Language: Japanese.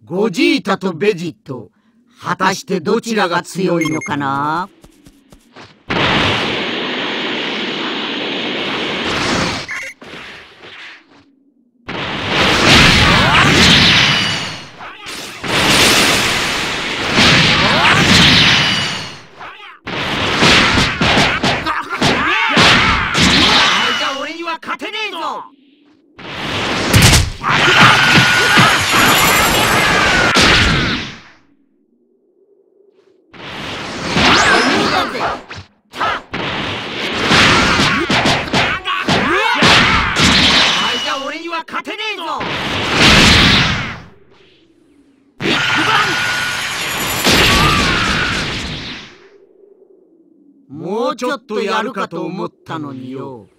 ゴジータとベジット、果たしてどちらが強いのかな？俺には勝てねえぞ！俺には勝てねえぞ！ビッグバン！もうちょっとやるかと思ったのによ。